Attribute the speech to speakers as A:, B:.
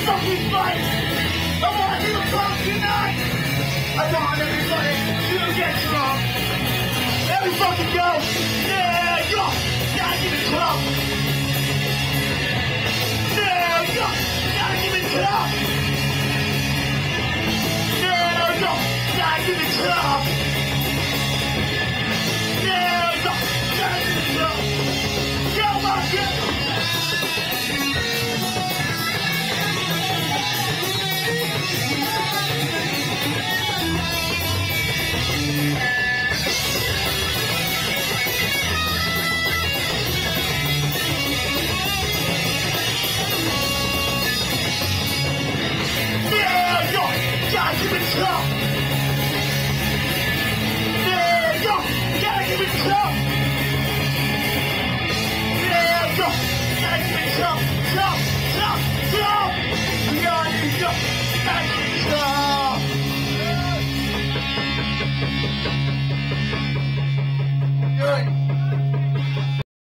A: fucking fight. I want to do a punk tonight. I want everybody to get drunk. Every fucking go. Yeah, yo, gotta give it drunk. Yeah, yo, gotta give it drunk. Yeah, yo, gotta give it drunk.